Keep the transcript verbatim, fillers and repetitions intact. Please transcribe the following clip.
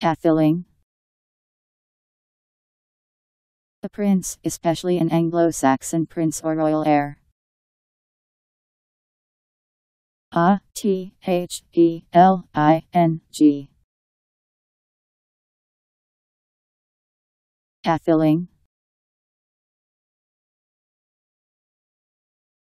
Atheling. A prince, especially an Anglo-Saxon prince or royal heir. A T H E L I N G. Atheling.